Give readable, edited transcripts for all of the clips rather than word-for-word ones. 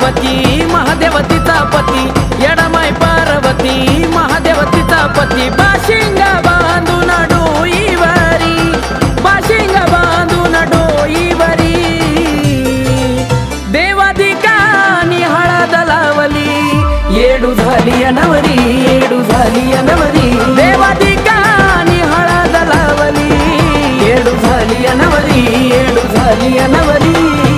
पार्वती महादेवतीचा पती येडामाई पार्वती महादेवतीचा पती बाशिंगा बांधून डोईवरी बाशिंगा बांधून डोईवरी देवादिकानी हळद लावली येडू झाली अनवरी येडू झाली अनवरी देवादिकानी हळद लावली येडू झाली अनवरी येडू झाली अनवरी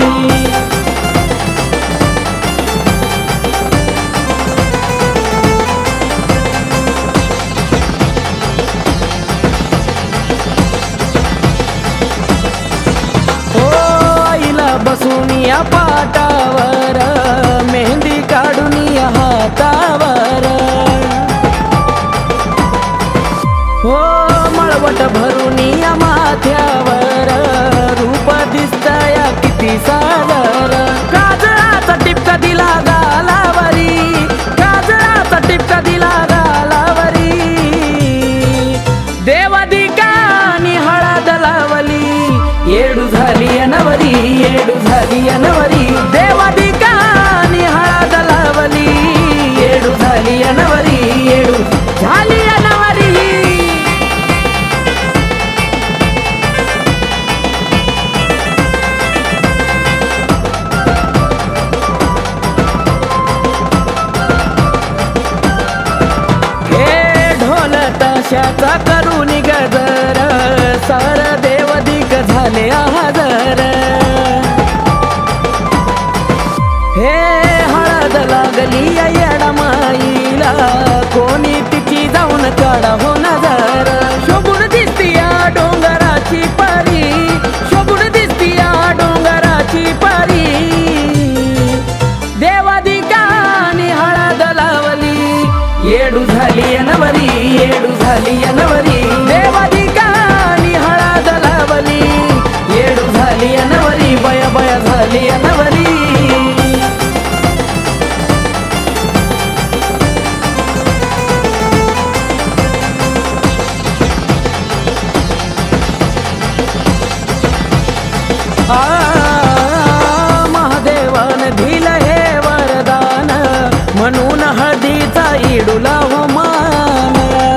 बसूनिया पाटावर मेहंदी काढूनिया हातावर हो मळवट भरूनिया माथ्यावर रूप दिसतया किती सादर काजळाचा टिपका दिला गालावरी काजळाचा टिपका दिला गालावरी देवादिकानी हळद लावली येडू झाली अनवरी येडू झाली अनवरी देवादिकानी हळद लावली येडू झाली अनवरी येडू झाली अनवरी हे ढोल ताशाचा करून गजर सार देवदिक झाले हजर हे हळद लागली येडामाईला कोणी तिची जाऊन काढा हो नजर शोभून दिसतीया डोंगराची परी शोभून दिसतीया डोंगराची परी देवादिकानी हळद लावली येडू झाली अनवरी येडू झाली अनवरी देवादिकानी हळद लावली येडू झाली अनवरी बया बया झाली अनवरी महादेवान दिल हे वरदान म्हणून हळदीचा इडूला हो मान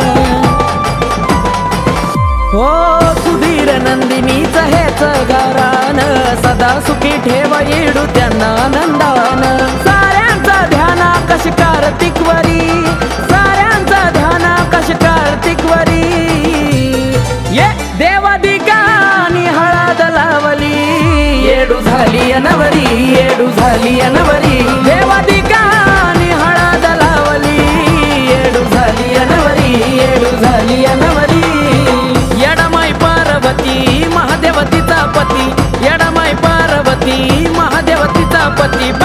हो सुधीर नंदिनीच हेच गारान सदा सुखी ठेवा येडू त्यांना आनंदान साऱ्यांचा ध्यान आकाश कार्तिकवरी साऱ्यांचा ध्यान आकाश कार्तिकवरी ये देवादिकानी हळद लावली येडू झाली अनवरी येडू झाली अनवरी देवादिकानी हळद लावली येडू झाली अनवरी येडू झाली अनवरी येडामाई पार्वती महादेवतीचा पती येडामाई पार्वती महादेवतीचा पती